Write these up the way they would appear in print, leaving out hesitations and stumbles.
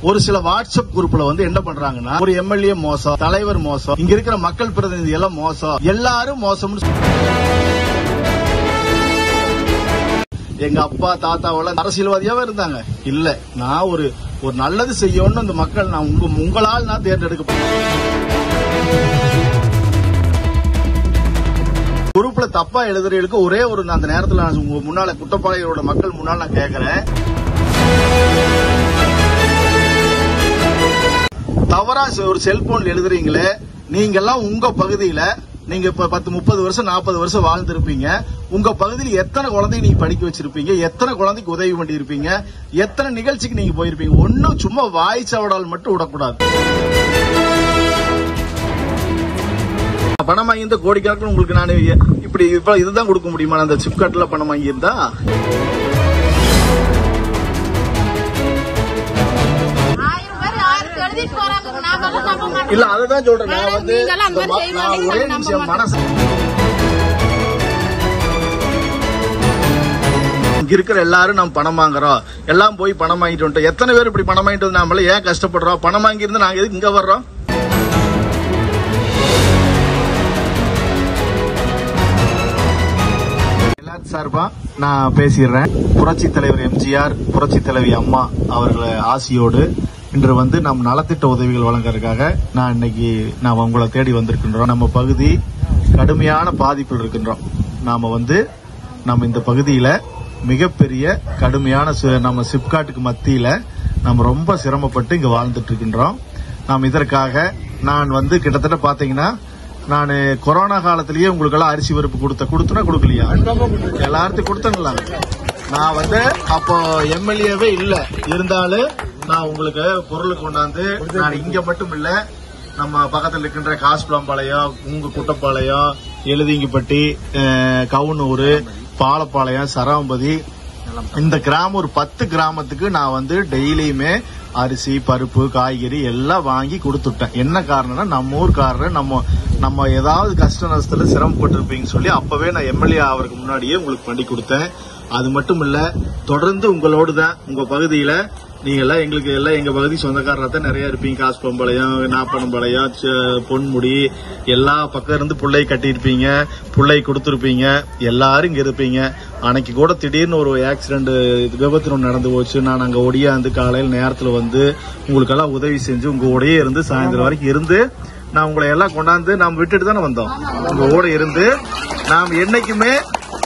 ஒரு சில வாட்ஸ்அப் குரூப்ல வந்து என்ன பண்றாங்கன்னா, ஒரு எம்எல்ஏ மோசம், தலைவர் மோசம், இங்க இருக்கிற மக்கள் பிரதிநிதி எல்லாம் மோசம், எல்லாரும் மோசம். எங்க அப்பா தாத்தாவெல்லாம் அரசியல்வாதியாவே இருந்தாங்க. இல்ல, நான் ஒரு நல்லது செய்யணும்னு அந்த மக்கள் நான் உங்களால் நான் தேர்ந்தெடுக்கப்பட்டேன். குரூப்ல தப்பா எழுதுறதுக்கு ஒரே ஒரு அந்த நேரத்தில் நான் உங்க முன்னால குட்டப்பாளையோட மக்கள் முன்னால் நான் கேட்கிறேன், தவறா ஒரு செல்போன்ல எழுதுறீங்களே, நீங்க எல்லாம் உங்க பகுதியில நீங்க இப்ப 10-30 வருஷம் 40 வருஷம் வாழ்ந்திருப்பீங்க. உங்க பகுதியில் எத்தனை குழந்தைங்க நீங்க படிக்க வச்சிருப்பீங்க, எத்தனை குழந்தைக்கு உதவி பண்ணிருப்பீங்க, எத்தனை நிகழ்ச்சிக்கு நீங்க போயிருப்பீங்க. ஒன்னும் சும்மா வாய் சவடால் மட்டும் விடக்கூடாது. பணம் வாங்கி இருந்தா கோடிக்கணக்கில் உங்களுக்கு நான் இப்படி இதுதான் கொடுக்க முடியுமா? அந்த சிப்காட்ல பணம் வாங்கி இருந்தா இல்ல, அதுதான் சொல்றேன். நான் வந்து ஒரே நிமிஷம் மனசு இங்க இருக்கிற எல்லாரும் நம்ம பணம் வாங்குறோம், எல்லாம் போய் பணம் வாங்கிட்டு வந்துட்டோம். எத்தனை பேர் இப்படி பணம் வாங்கிட்டு வந்து நாமள ஏன் கஷ்டப்படுறோம்? பணம் வாங்கி இருந்தா நாங்க எதுக்கு இங்க வர்றோம்? எல்லாரும் சார்பா நான் பேசிடுறேன். புரட்சி தலைவர் எம்ஜிஆர், புரட்சி தலைவி அம்மா அவர்கள் ஆசியோடு இன்று வந்து நம் நலத்திட்ட உதவிகள் வழங்குறதுக்காக இன்னைக்கு உங்களை தேடி வந்திருக்கின்றோம். நம்ம பகுதி கடுமையான பாதிப்பில் இருக்கின்றோம். நம்ம இந்த பகுதியில மிகப்பெரிய கடுமையான நம்ம சிப்காட்டுக்கு மத்தியில நம்ம ரொம்ப சிரமப்பட்டு இங்க வாழ்ந்துட்டு இருக்கின்றோம். நாம் இதற்காக நான் வந்து கிட்டத்தட்ட பாத்தீங்கன்னா, நான் கொரோனா காலத்திலேயே உங்களுக்கு எல்லாம் அரிசி பருப்பு கொடுத்தனா கொடுக்கலையா? எல்லாருக்கும் கொடுத்தேன்ல. நான் வந்து அப்போ எம்எல்ஏவே இல்ல, இருந்தாலும் நான் உங்களுக்கு பொருள் கொண்டாந்து, நான் இங்க மட்டும் இல்ல, நம்ம பக்கத்தில் இருக்கின்ற காஸ்பிளம்பாளையம், உங்க குட்டப்பாளையம், எழுதிங்கிப்பட்டி, கவுனூர், பாலப்பாளையம், சரவம்பதி, இந்த கிராமம் ஒரு 10 கிராமத்துக்கு நான் வந்து டெய்லியுமே அரிசி பருப்பு காய்கறி எல்லாம் வாங்கி கொடுத்துட்டேன். என்ன காரணம்னா, நம்ம ஊர்க்காரர் நம்ம ஏதாவது கஷ்ட நஷ்டத்துல சிரமப்பட்டு இருப்பீங்கன்னு சொல்லி அப்பவே நான் எம்எல்ஏ அவருக்கு முன்னாடியே உங்களுக்கு பண்ணி கொடுத்தேன். அது மட்டும் இல்ல, தொடர்ந்து உங்களோடு தான் உங்க பகுதியில நீங்க எல்லாம் எங்களுக்கு எல்லாம் எங்க பகுதி சொந்தக்காரரா தான் நிறைய இருப்பீங்க. காஸ்பம்பாளையம், நாப்பனம்பாளையம், பொன்முடி, எல்லா பக்கம் இருந்து பிள்ளை கட்டியிருப்பீங்க, பிள்ளை கொடுத்துருப்பீங்க, எல்லாரும் இங்க இருப்பீங்க. அன்னைக்கு கூட திடீர்னு ஒரு ஆக்சிடென்ட் விபத்து நடந்து போச்சு. நான் அங்க ஒடியாந்து காலையில் நேரத்துல வந்து உங்களுக்கெல்லாம் உதவி செஞ்சு உங்க ஓடையே இருந்து சாயந்தரம் வரைக்கும் இருந்து நான் உங்களை எல்லாம் கொண்டாந்து நாம் விட்டுட்டு தானே வந்தோம். உங்க ஓட இருந்து நாம் என்னைக்குமே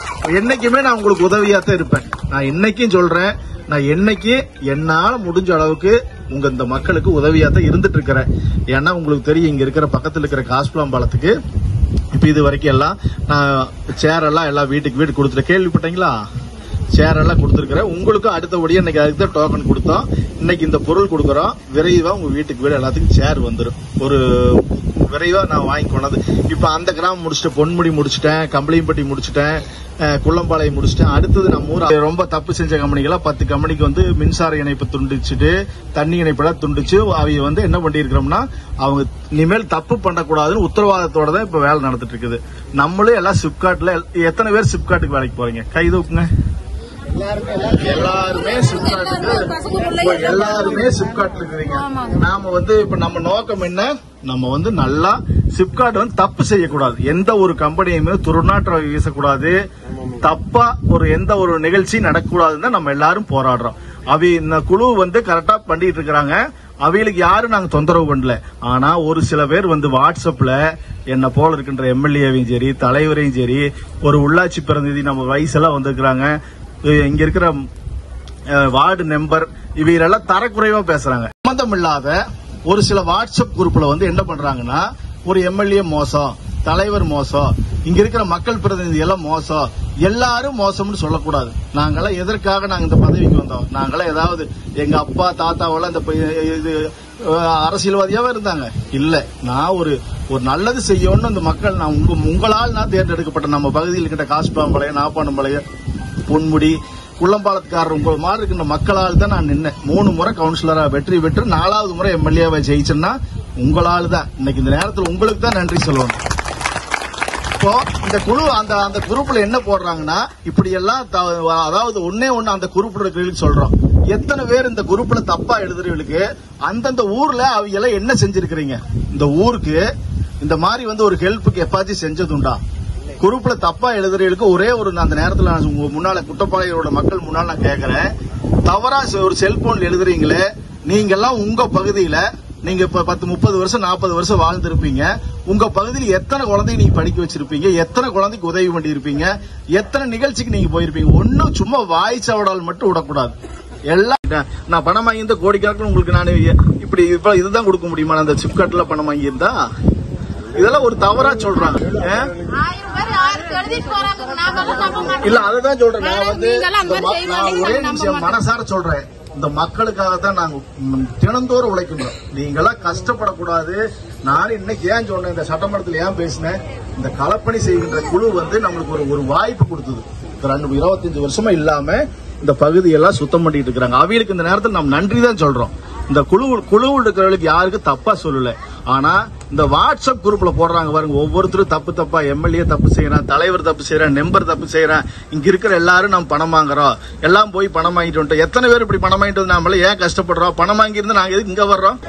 நான் உங்களுக்கு உதவியாத்தான் இருப்பேன். நான் இன்னைக்கும் சொல்றேன், நான் என்னைக்கு என்னால முடிஞ்ச அளவுக்கு இந்த மக்களுக்கு உதவியாத்தான் இருந்துட்டு இருக்கிறேன். ஏன்னா உங்களுக்கு தெரியும், இங்க இருக்கிற பக்கத்துல இருக்கிற காஸ்பிளம்பாலத்துக்கு இப்ப இது வரைக்கும் எல்லாம் நான் சேர் எல்லாம் வீட்டுக்கு வீடு கொடுத்துட்டேன். கேள்விப்பட்டீங்களா? சேர் எல்லாம் கொடுத்துருக்கிறேன். உங்களுக்கு அடுத்தபடியா இன்னைக்கு அதுக்கு தான் டோக்கன் கொடுத்தோம். இன்னைக்கு இந்த பொருள் கொடுக்கறோம். விரைவா உங்க வீட்டுக்கு வீடு எல்லாத்துக்கும் சேர் வந்துடும். ஒரு விரைவா நான் வாங்கி கொண்டது. இப்ப அந்த கிராமம் முடிச்சுட்டேன், பொன்முடி முடிச்சுட்டேன், கம்பளியம்பட்டி முடிச்சுட்டேன், குள்ளம்பாளையம் முடிச்சுட்டேன். அடுத்தது நம்ம ஊர் ரொம்ப தப்பு செஞ்ச கம்பெனிகளா 10 கம்பெனிக்கு வந்து மின்சார இணைப்பு துண்டிச்சுட்டு, தண்ணி இணைப்பெல்லாம் துண்டிச்சு அவங்க வந்து என்ன பண்ணிருக்கிறோம்னா, அவங்க இனிமேல் தப்பு பண்ணக்கூடாதுன்னு உத்தரவாதத்தோட தான் இப்ப வேலை நடந்துட்டு இருக்குது. நம்மளும் எல்லாம் சிப்காட்ல எத்தனை பேர் சிப்காட்டுக்கு வேலைக்கு போறீங்க? கை தூக்குங்க. எல்லாருமே சிப்காட்ல இருக்கிறீங்க. நாம வந்து இப்ப நம்ம நோக்கம் என்ன, நம்ம வந்து நல்லா சிப்காட் வந்து தப்பு செய்யக்கூடாது. எந்த ஒரு கம்பெனியுமே துர்நாற்றம் வீசக்கூடாது, தப்பா எந்த ஒரு நிகழ்ச்சி நடக்கக்கூடாதுன்னு நம்ம எல்லாரும் போராடுறோம். இந்த குழு வந்து கரெக்டா பண்ணிட்டு இருக்கிறாங்க. அவைகளுக்கு யாரும் நாங்க தொந்தரவு பண்ணல. ஆனா ஒரு சில பேர் வந்து வாட்ஸ்அப்ல என்ன போல இருக்கின்ற எம்எல்ஏவையும் சரி, தலைவரையும் சரி, ஒரு உள்ளாட்சி பிரதிநிதி நம்ம வயசெல்லாம் வந்திருக்கிறாங்க, இங்க இருக்கிற வார்டு மெம்பர், இவையெல்லாம் தரக்குறைவா பேசுறாங்க. சம்பந்தம் இல்லாத ஒரு சில வாட்ஸ்அப் குரூப்ல வந்து என்ன பண்றாங்கன்னா, ஒரு எம்எல்ஏ மோசம், தலைவர் மோசம், இங்க இருக்கிற மக்கள் பிரதிநிதி எல்லாம் மோசம், எல்லாரும் மோசம்னு சொல்லக்கூடாது. நாங்கெல்லாம் எதற்காக நாங்க இந்த பதவிக்கு வந்தோம்? நாங்கெல்லாம் ஏதாவது எங்க அப்பா தாத்தாவெல்லாம் இந்த அரசியல்வாதியாவே இருந்தாங்க. இல்ல, நான் ஒரு நல்லது செய்யணும்னு அந்த மக்கள் உங்களால் நான் தேர்ந்தெடுக்கப்பட்ட நம்ம பகுதியில் இருக்கின்ற காஸ்பாம்பாளையம், நாப்பானம்பாளையம், பொன்முடி, குள்ளம்பாலத்துக்காரர் உங்களை மாதிரி இருக்கின்ற மக்களால் தான் நான் நின்னேன். 3 முறை கவுன்சிலரா வெற்றி பெற்று 4வது முறை எம்எல்ஏவை ஜெயிச்சேன்னா உங்களால் தான். இன்னைக்கு இந்த நேரத்தில் உங்களுக்கு தான் நன்றி சொல்லணும். இப்போ இந்த குழு அந்த குரூப்ல என்ன போடுறாங்கன்னா, இப்படி எல்லாம் அதாவது ஒன்னே ஒண்ணு அந்த குரூப்ல இருக்கிறவங்களுக்கு சொல்றோம், எத்தனை பேர் இந்த குரூப்ல தப்பா எழுதுறவங்களுக்கு அந்தந்த ஊர்ல அவங்க எல்லாம் என்ன செஞ்சிருக்கிறீங்க? இந்த ஊருக்கு இந்த மாதிரி ஒரு ஹெல்ப்புக்கு எப்பாச்சும் செஞ்சதுண்டா? குரூப்ல தப்பா எழுதுறவங்களுக்கு ஒரே ஒரு அந்த நேரத்தில் நான் முன்னால குட்டப்பாளையோட மக்கள் முன்னால நான் கேட்கிறேன், தவறா ஒரு செல்போன்ல எழுதுறீங்களே, நீங்க எல்லாம் உங்க பகுதியில நீங்க இப்ப 10-30 வருஷம் 40 வருஷம் வாழ்ந்திருப்பீங்க. உங்க பகுதியில் எத்தனை குழந்தைங்க நீங்க படிக்க வச்சிருப்பீங்க? எத்தனை குழந்தைக்கு உதவி பண்ணி இருப்பீங்க? எத்தனை நிகழ்ச்சிக்கு நீங்க போயிருப்பீங்க? ஒன்னும் சும்மா வாய்ச்சவடால் மட்டும் விடக்கூடாது. எல்லாம் நான் பணம் வாங்கி கோடிக்கணக்கில் உங்களுக்கு நான் இப்படி இதுதான் கொடுக்க முடியுமா? அந்த சிப்காட்ல பணம் வாங்கி இருந்தா இதெல்லாம் ஒரு தவறா சொல்றாங்க. இல்ல அதுதான் சொல்றேன். நான் ஒரே நிமிஷம் மனசார சொல்றேன், இந்த மக்களுக்காக தான் நாங்க தினந்தோறும் உழைக்கணும். நீங்களாம் கஷ்டப்படக்கூடாது. நானும் இன்னைக்கு ஏன் சொன்னேன், இந்த சட்டமன்றத்தில் ஏன் பேசினேன், இந்த களப்பணி செய்கின்ற குழு நம்மளுக்கு ஒரு வாய்ப்பு கொடுத்தது. 25 வருஷமா இல்லாம இந்த பகுதியெல்லாம் சுத்தம் பண்ணிட்டு இருக்காங்க. அவங்களுக்கு இந்த நேரத்தில் நாம் நன்றி தான் சொல்றோம். இந்த குழு இருக்கிறவங்களுக்கு யாருக்கும் தப்பா சொல்லல. ஆனா இந்த வாட்ஸ்அப் குரூப்ல போடுறாங்க பாருங்க, ஒவ்வொருத்தரும் தப்பா எம்எல்ஏ தப்பு செய்யறான், தலைவர் தப்பு செய்யறான், மெம்பர் தப்பு செய்யறான். இங்க இருக்கிற எல்லாரும் நம்ம பணம் வாங்குறோம், எல்லாம் போய் பணம் வாங்கிட்டு வந்துட்டோம். எத்தனை பேர் இப்படி பணம் வாங்கிட்டு வந்து நாம ஏன் கஷ்டப்படுறோம்? பணம் வாங்கி இருந்து நாங்க எதுக்கு இங்க வர்றோம்?